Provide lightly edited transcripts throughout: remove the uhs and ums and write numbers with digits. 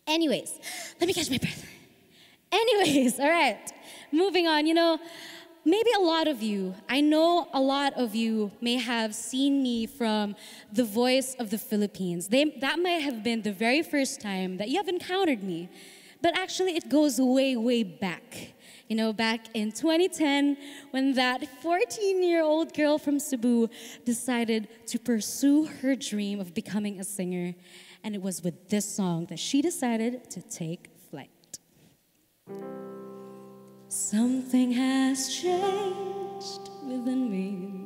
Anyways, let me catch my breath. Anyways, all right, moving on. Maybe a lot of you, I know a lot of you may have seen me from The Voice of the Philippines. That might have been the very first time that you have encountered me. But actually, it goes way, way back. Back in 2010, when that 14-year-old girl from Cebu decided to pursue her dream of becoming a singer. And it was with this song that she decided to take flight. Something has changed within me.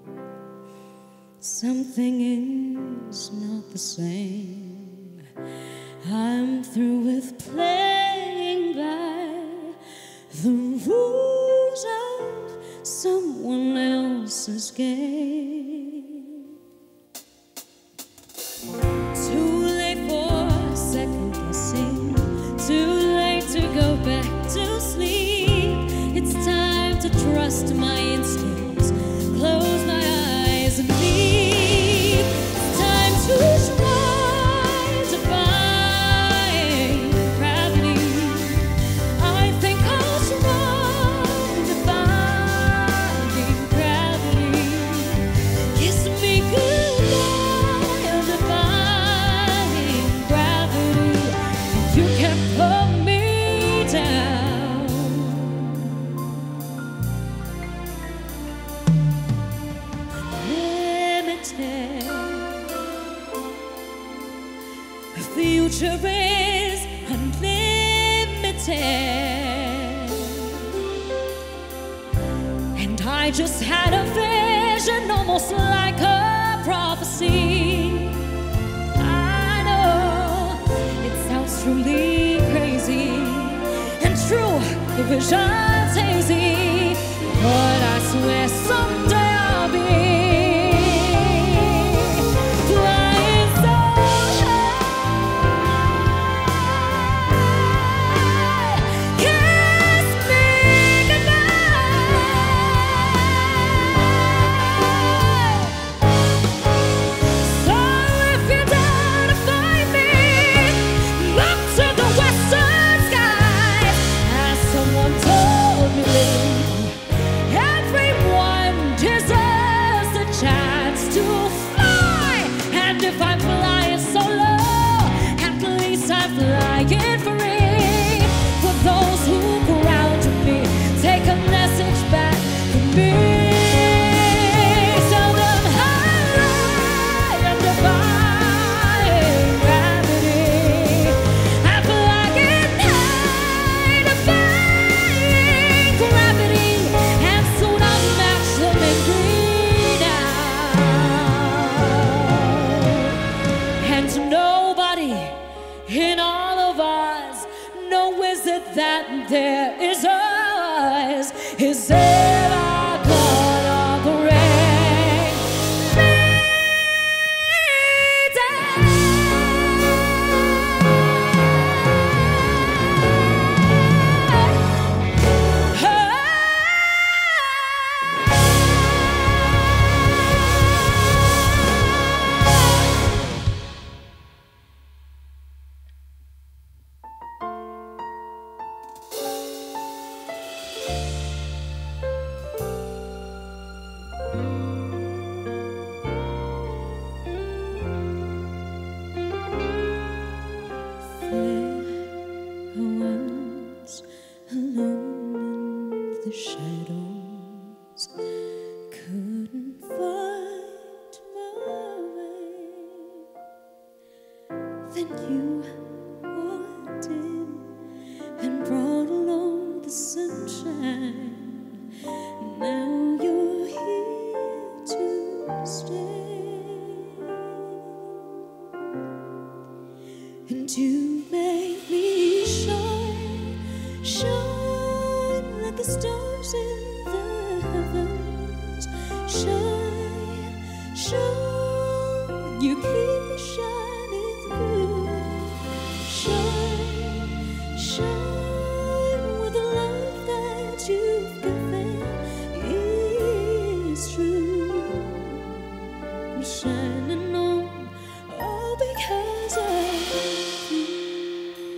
Something is not the same. I'm through with playing by the rules of someone else's game. Too late for second guessing. Too late to go back to sleep. It's time to trust my instincts. Close my eyes and leave. It's time to try to find gravity. I think I'll try defying gravity. Kiss me goodbye, defying gravity. You can't pull me down. The future is unlimited, and I just had a vision, almost like a prophecy. I know it sounds truly crazy, and true, the vision's hazy, but I swear someday I'll be flying free. For those who ground me, take a message back from me. Tell them high and defying gravity. I'm flying high, defying gravity, and soon I'll match them in green. And nobody in all of us, no, is it that there is us? Is ever gonna bring me down? The shadows couldn't fight my way. Then you walked in and brought along the sunshine. Now you're here to stay, and you make me shine, shine like the stars in the heavens. Shine, shine, you keep me shining through. Shine, shine, with the love that you've given is true. I'm shining on all because of you.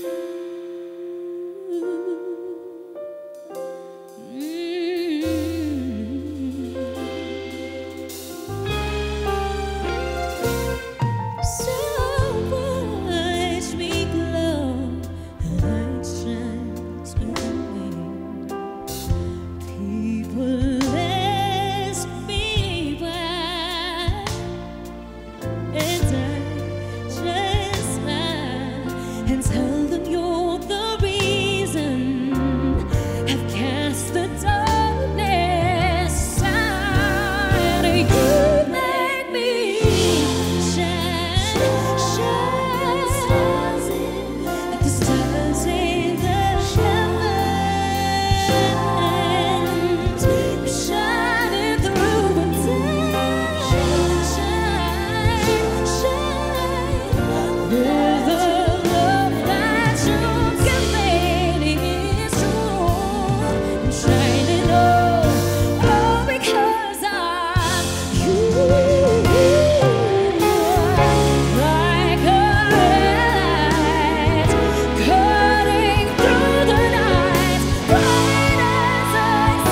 and tell them you're the reason. Have cast the darkness aside. You make me shine, shine like the stars in the heavens. We're shining through the day. Shine, shine. With the love that you've given is true. I'm shining all because of you. Like a light cutting through the night, bright as the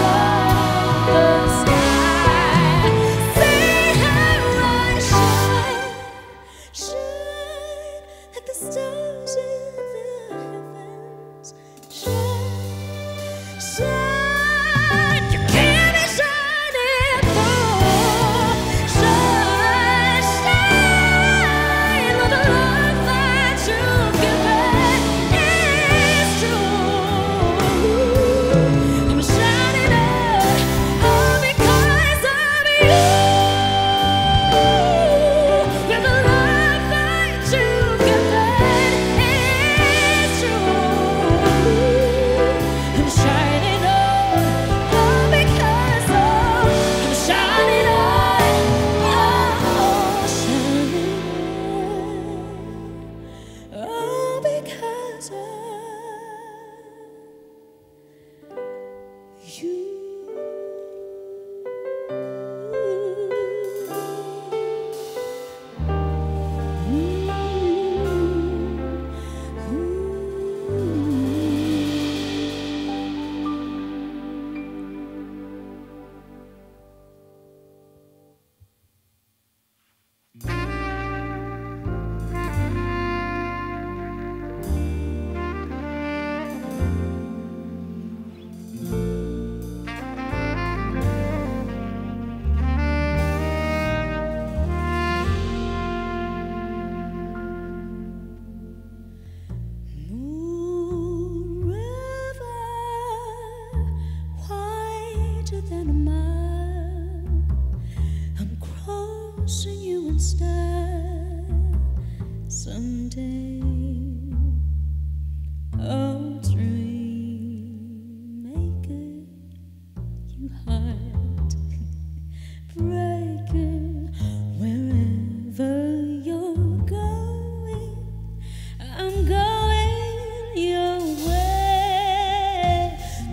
sky. See how I shine, shine like the stars in the heavens. Shine, shine. You keep me shining through. Shine, shine. With the love that you've given is true. I'm shining all because of you. With the love that you've given is true. I'm shining all because of. I'm shining all because of you. Moon river, wider than a mile. I'm crossing you instead. Someday I'll dream, make it you heartbreaker. Wherever you're going, I'm going your way.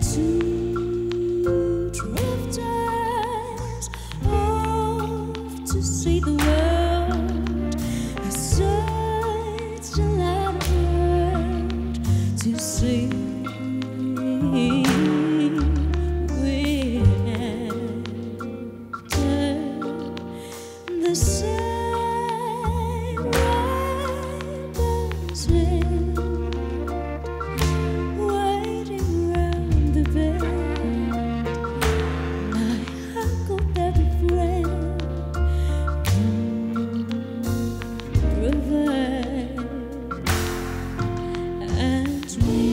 Two drifters off to see the world. Such a lot of world to see. The same rainbows waiting round the bend. My huckleberry friend, river and me.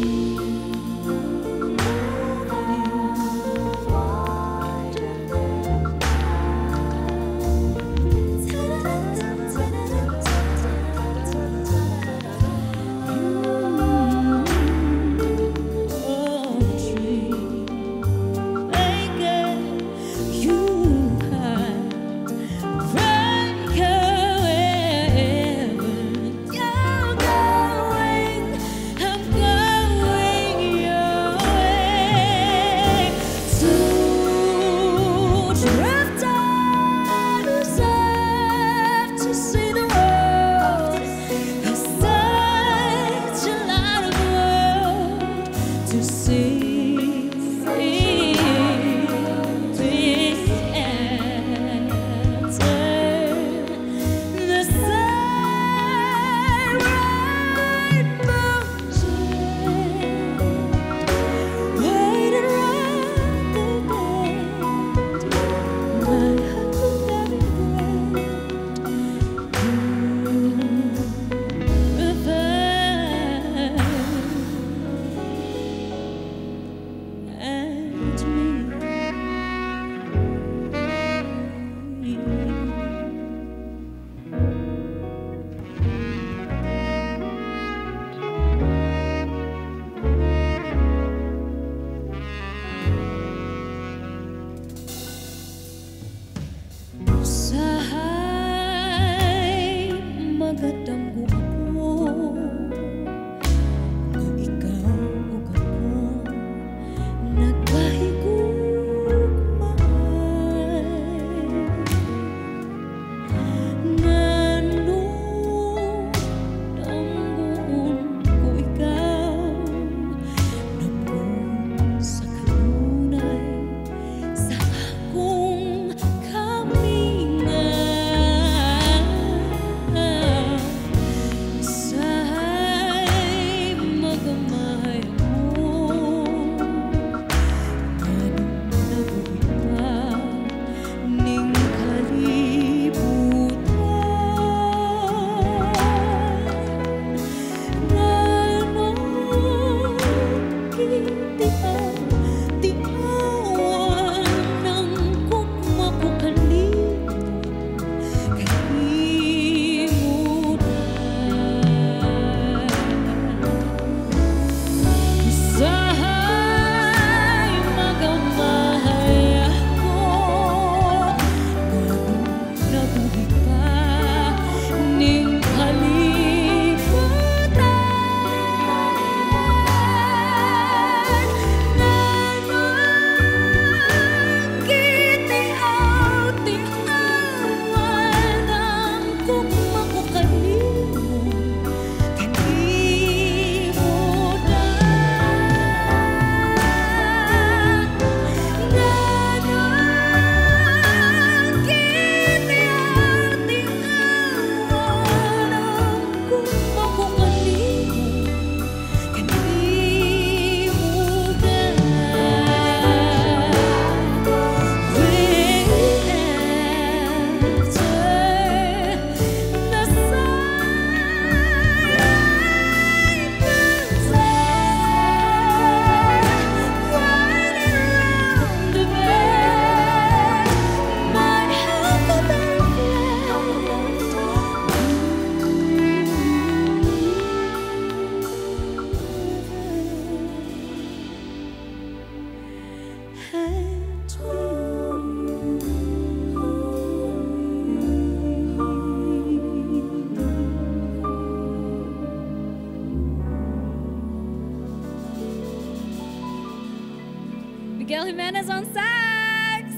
Miguel Jimenez on sax.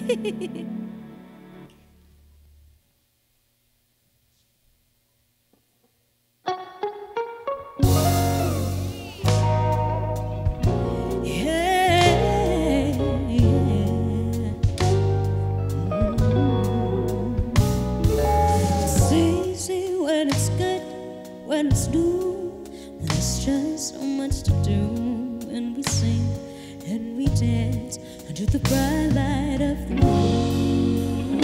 When it's good, when it's new, when there's just so much to do, when we sing and we dance under the bright light of the moon.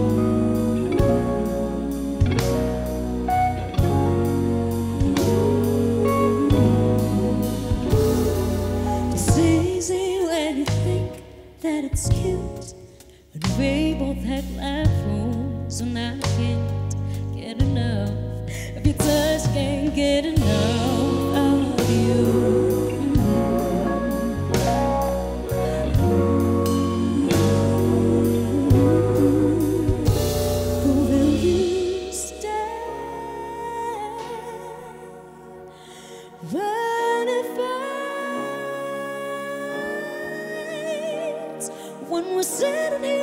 It's easy when you think that it's cute, when we both had laugh rooms, and I can't get enough of your touch, can't get enough of you. Will you stay when it fights, when we're sitting here